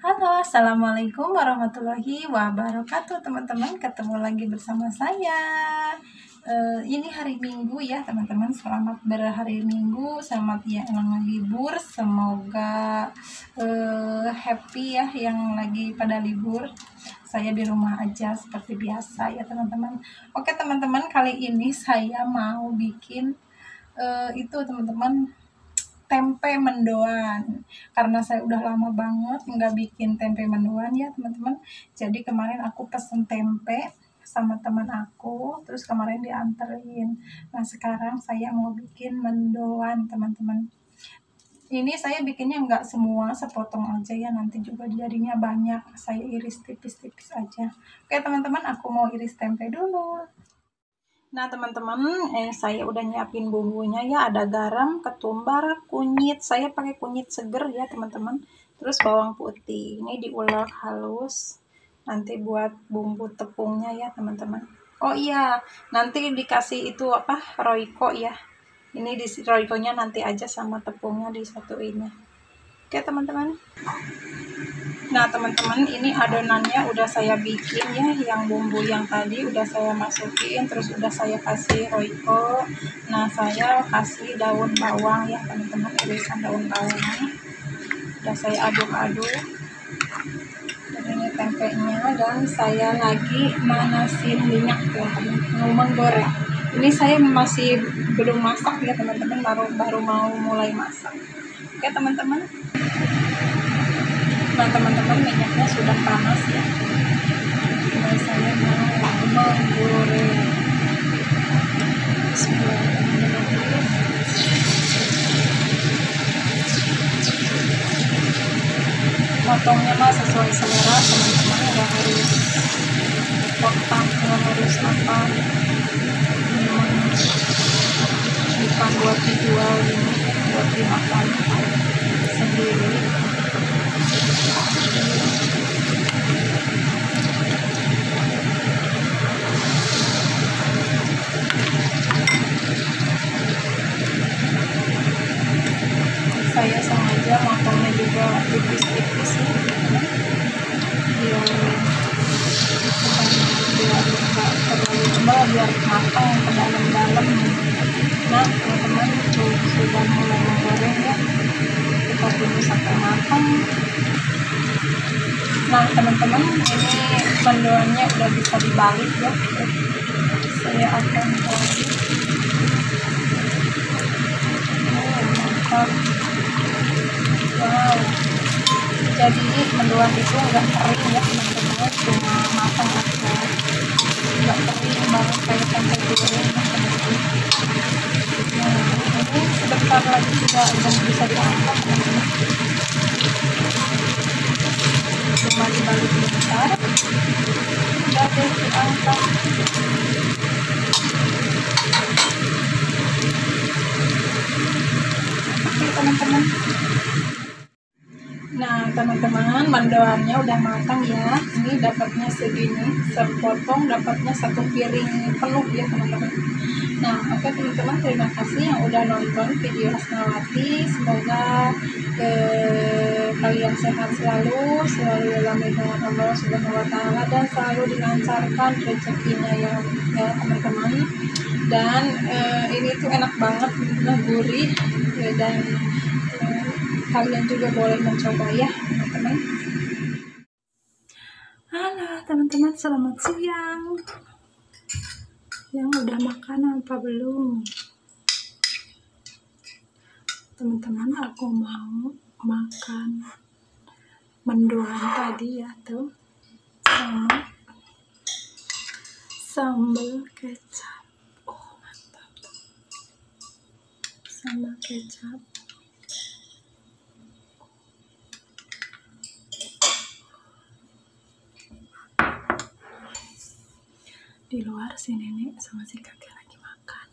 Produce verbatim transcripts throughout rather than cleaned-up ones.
Halo, assalamualaikum warahmatullahi wabarakatuh, teman-teman. Ketemu lagi bersama saya. Uh, ini hari Minggu ya, teman-teman. Selamat berhari Minggu, selamat yang libur. Semoga uh, happy ya yang lagi pada libur. Saya di rumah aja seperti biasa ya, teman-teman. Oke, teman-teman, kali ini saya mau bikin uh, itu, teman-teman, tempe mendoan, karena saya udah lama banget nggak bikin tempe mendoan ya, teman-teman. Jadi kemarin aku pesen tempe sama teman aku, terus kemarin dianterin. Nah, sekarang saya mau bikin mendoan, teman-teman. Ini saya bikinnya nggak semua sepotong aja ya, nanti juga jadinya banyak. Saya iris tipis-tipis aja. Oke, teman-teman, aku mau iris tempe dulu. Nah, teman-teman, eh, saya udah nyiapin bumbunya ya. Ada garam, ketumbar, kunyit. Saya pakai kunyit seger ya, teman-teman. Terus bawang putih. Ini diulek halus. Nanti buat bumbu tepungnya ya, teman-teman. Oh iya, nanti dikasih itu apa? Royco ya. Ini di Royco-nya nanti aja sama tepungnya disatuin ya. Oke, teman-teman. Nah, teman-teman, ini adonannya udah saya bikin ya, yang bumbu yang tadi udah saya masukin, terus udah saya kasih royco. Nah, saya kasih daun bawang ya, teman-teman, irisan daun bawang. Udah saya aduk-aduk. Dan ini tempenya, dan saya lagi manasin minyak, teman-teman, mau menggoreng. Ini saya masih belum masak ya, teman-teman, baru baru mau mulai masak. Oke, teman-teman. Nah, teman-teman, minyaknya sudah panas ya. Nah, saya mau menggoreng. Bismillahirrahmanirrahim. Potongnya mah sesuai selera, teman-teman. Nggak harus potong, nggak harus apa. Hmm, bukan buat dijual ini, buat dimakan sendiri. Saya sengaja motongnya juga tipis-tipis ya, biar biar nggak terlalu tebal, biar matang ke dalam-dalam. Nah, teman-teman, tuh sudah mulai menggoreng ya, kita tunggu sampai matang. Nah, teman-teman, ini mendoannya udah bisa dibalik ya. Saya akan balik. Oh, mantap. Wow, jadi mendoan itu enggak kering ya, teman-teman, cuma matang aja, enggak kering banget kayak tempe goreng ya, teman-teman. Nah, ini sebentar lagi juga udah bisa diangkat, teman-teman. Cuma dibalik bentar, udah deh diangkat. Oke, teman-teman. Nah, teman-teman, mendoannya udah matang ya. Ini dapatnya segini, sepotong dapatnya satu piring penuh ya, teman-teman. Nah, oke, teman-teman, terima kasih yang udah nonton video Hasnawati. Semoga eh, kalian sehat selalu, selalu dalam lindungan Allah Subhanahu wa taala, dan selalu dilancarkan rezekinya ya, ya, teman-teman. Dan eh, ini tuh enak banget, nah, gurih ya, dan kalian juga boleh mencoba ya, teman-teman. Halo teman-teman, selamat siang. Yang udah makan apa belum? Teman-teman, aku mau makan mendoan tadi ya, tuh, sama sambal kecap. Oh, mantap. Sama kecap. Di luar si nenek sama si kakek lagi makan,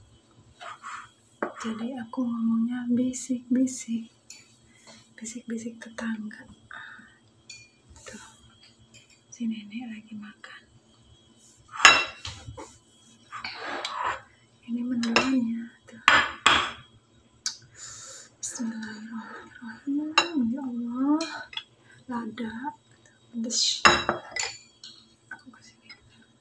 jadi aku ngomongnya bisik-bisik, bisik-bisik tetangga. Tuh, si nenek lagi makan. Ini mendoannya tuh. Bismillahirrahmanirrahim. Ya Allah, lada pedes. Aku kasih ini.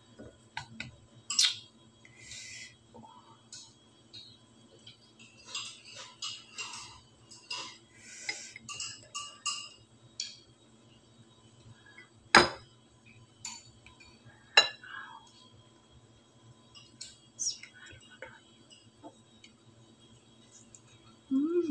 Hmm.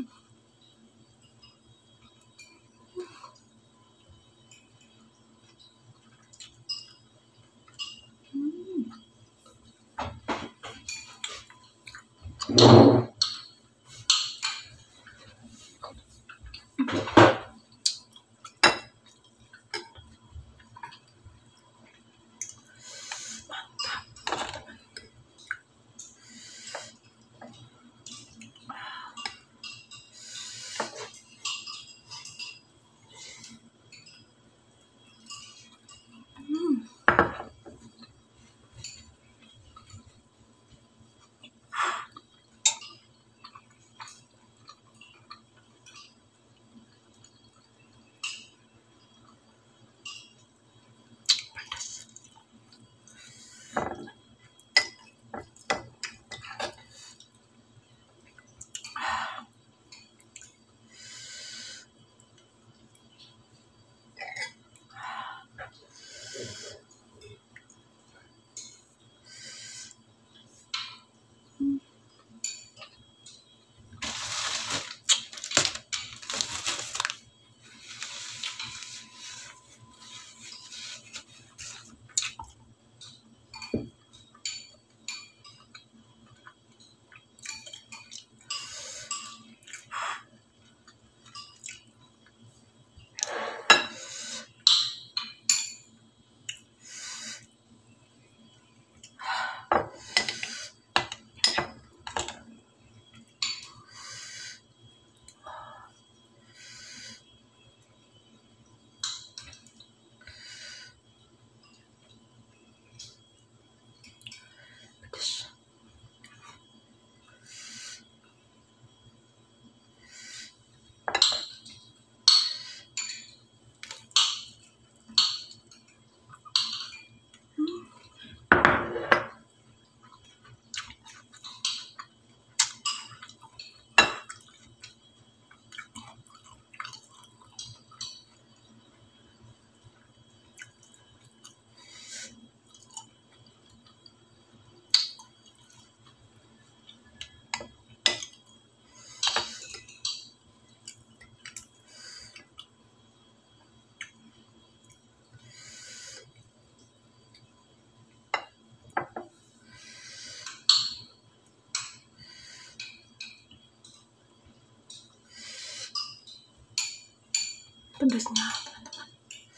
Pedasnya teman-teman,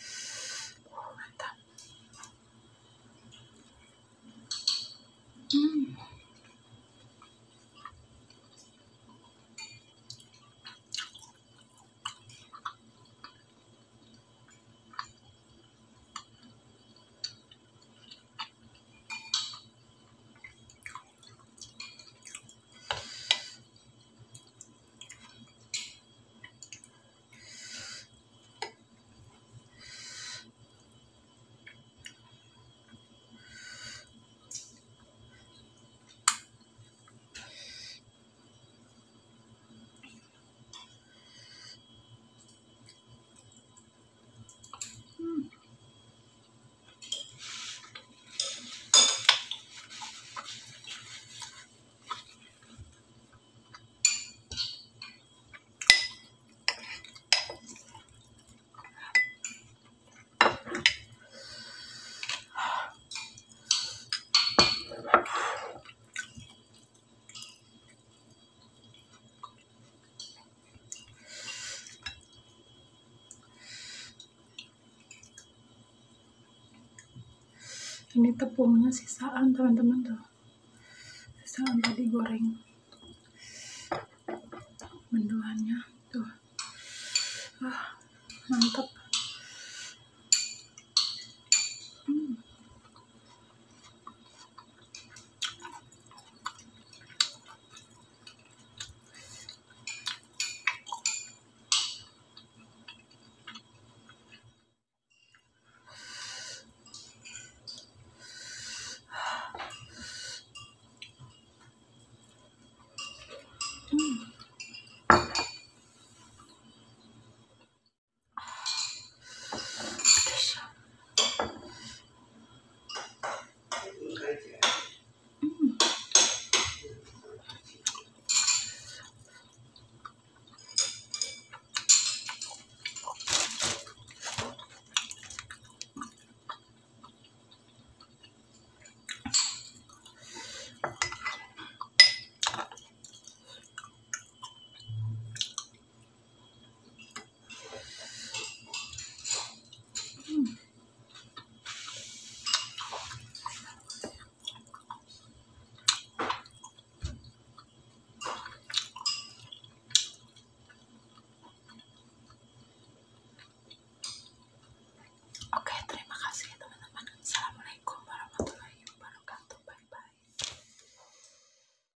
oh, mantap. Hmm. Ini tepungnya sisaan teman-teman tuh, sisaan tadi goreng mendoannya tuh, ah, mantap.